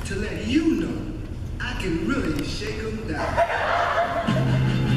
to let you know I can really shake 'em down.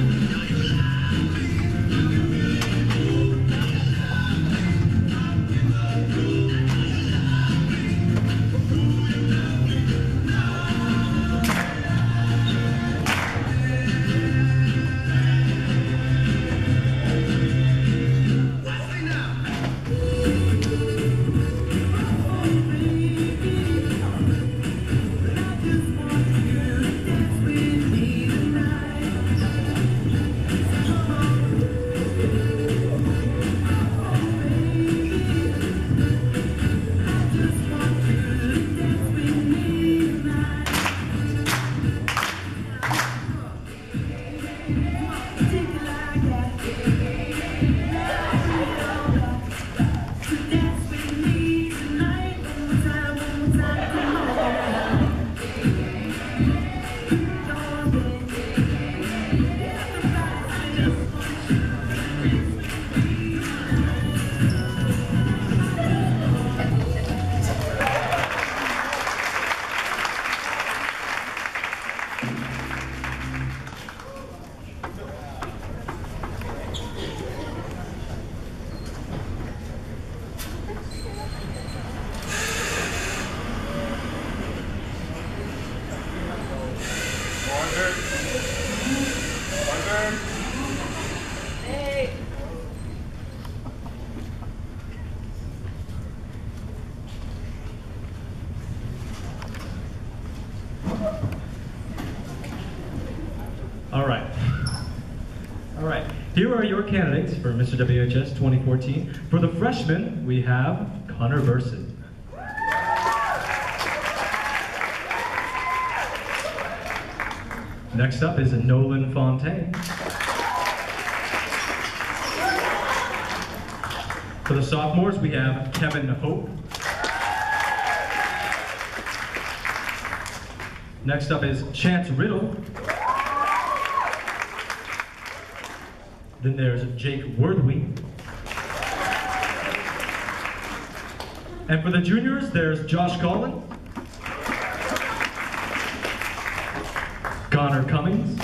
All right. Here are your candidates for Mr. WHS 2014. For the freshmen, we have Connor Burson. Next up is Nolan Fontaine. For the sophomores, we have Kevin Hope. Next up is Chance Riddle. Then there's Jake Worthwe. And for the juniors, there's Josh Collin, Connor Cummings,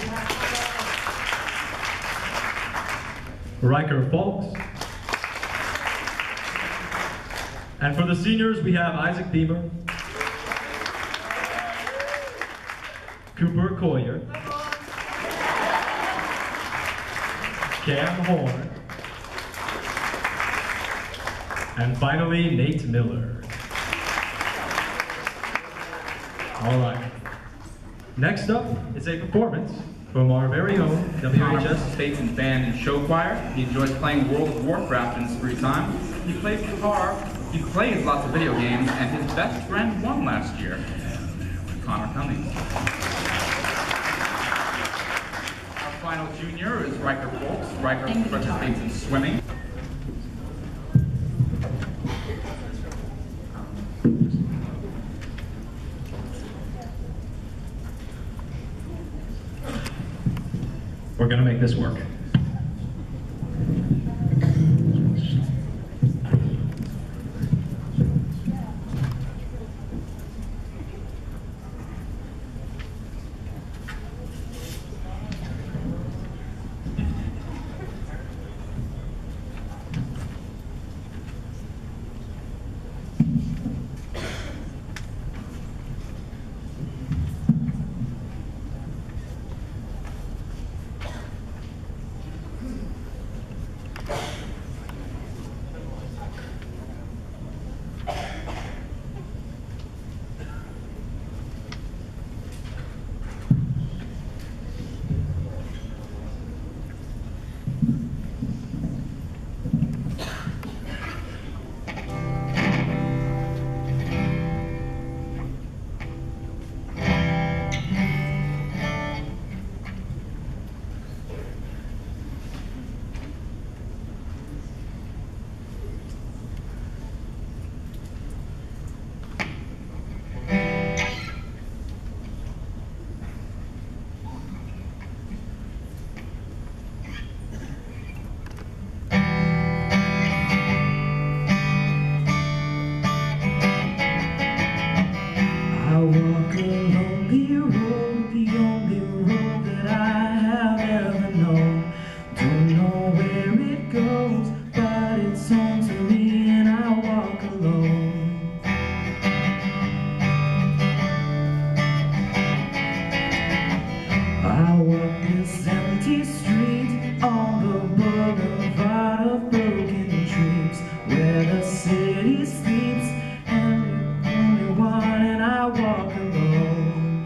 Riker Falks. And for the seniors, we have Isaac Beamer, Cooper Collier, Cam Horn, and finally, Nate Miller. All right. Next up is a performance from our very own WHS participates in band and show choir. He enjoys playing World of Warcraft in his free time. He plays guitar. He plays lots of video games, and his best friend won last year. Connor Cummings. Our final junior is Riker Folks. Riker participates in swimming. We're gonna make this work. walk a lonely road, the only road that I have ever known. Don't know where it goes, but it's home to me, and I walk alone. I walk this empty street on the boulevard of broken dreams, where the city sleeps and the only one, and I walk alone.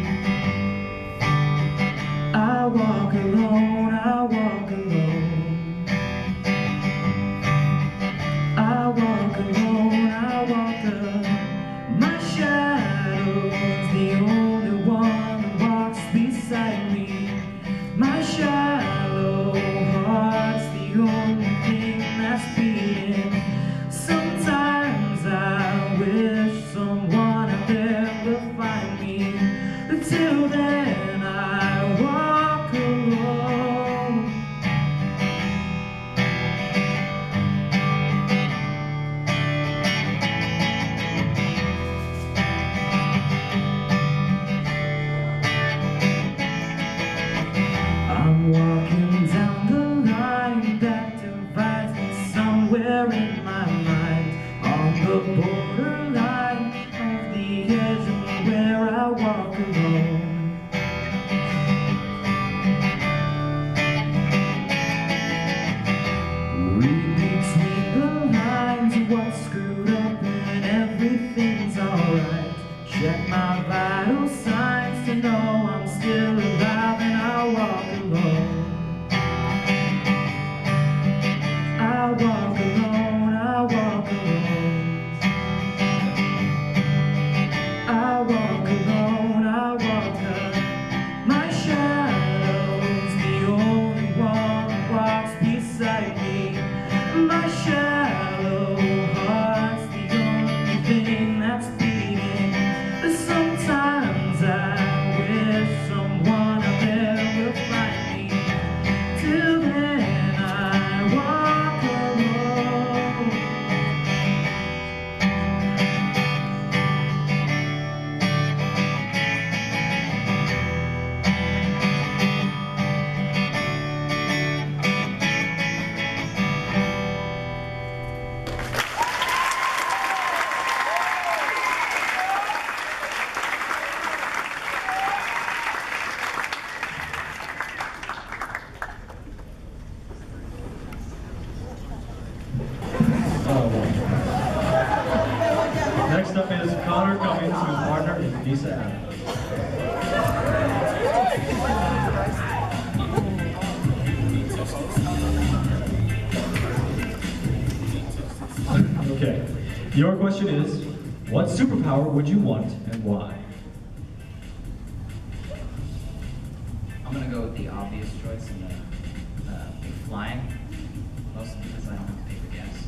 I walk alone, I walk alone. I walk alone, I walk alone. My shadow's the only one that walks beside me. My shallow heart's the only thing that's beating. Sometimes I wish someone out there will find me. Until then I walk alone. I'm walking down the line that divides me somewhere in my mind, on the borderline of the edge of where I walk alone. Read between the lines what's screwed up and everything's alright. Check my vital signs to know I'm still alive, and I walk alone. I walk alone, I walk alone. I walk alone, I walk alone. My shadow's the only one that walks beside me. My shallow heart's the only thing that's beating. But sometimes I wish someone out there will find me. Till then I walk alone. Next up is Connor Cummings, whose partner is Lisa Adams. Okay, your question is, what superpower would you want and why? I'm gonna go with the obvious choice and the flying, mostly because I don't have to pay for gas.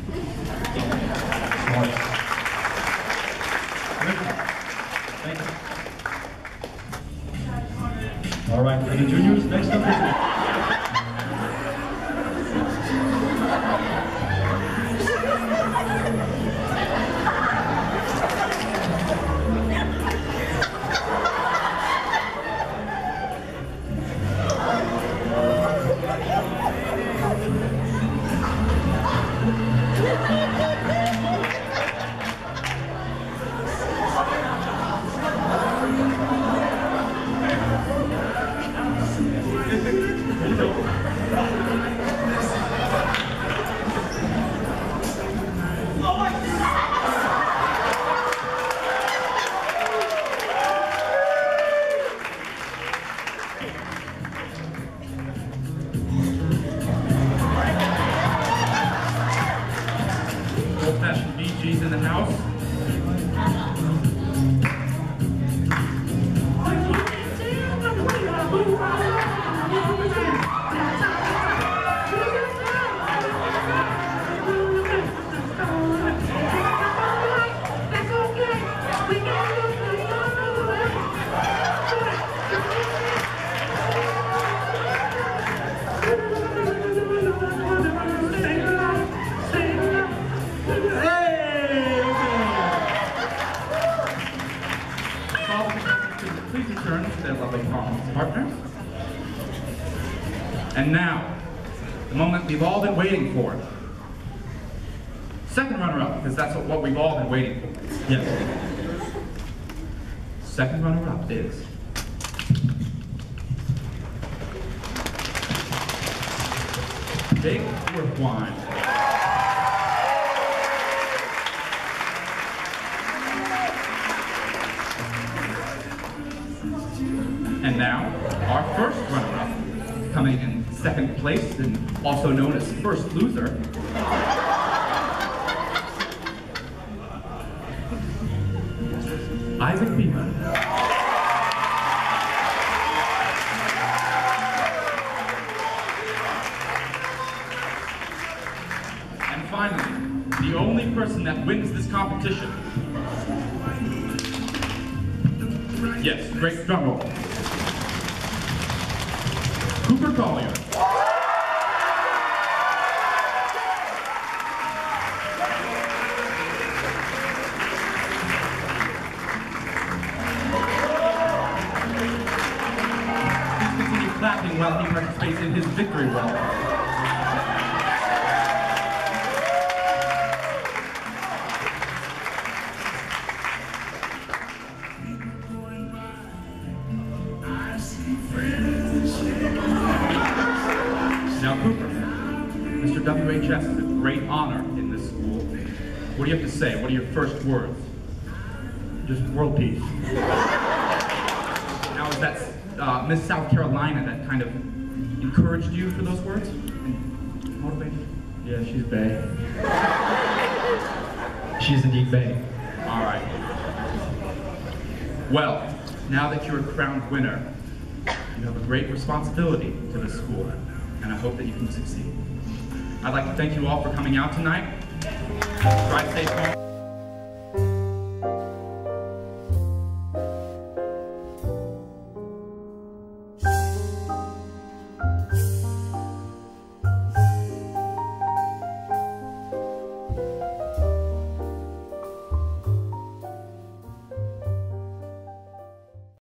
Smart. Thank you. All right, for the juniors, next up is... please return to their lovely partners. And now, the moment we've all been waiting for. Second runner-up, because that's what we've all been waiting for. Yes. Second runner-up is... Big Worth Wine. And now, our first runner-up, coming in second place and also known as first loser, Isaac Beeman. And finally, the only person that wins this competition. Yes, great drum roll. Cooper Collier. Please continue clapping while he participates in his victory walk. Now, Cooper, Mr. WHS is a great honor in this school. What do you have to say? What are your first words? Just world peace. Now, is that Miss South Carolina that kind of encouraged you for those words? And motivated you? Yeah, she's bae. She's indeed bae. All right. Well, now that you're a crowned winner, you have a great responsibility to this school, and I hope that you can succeed. I'd like to thank you all for coming out tonight. Drive safe home.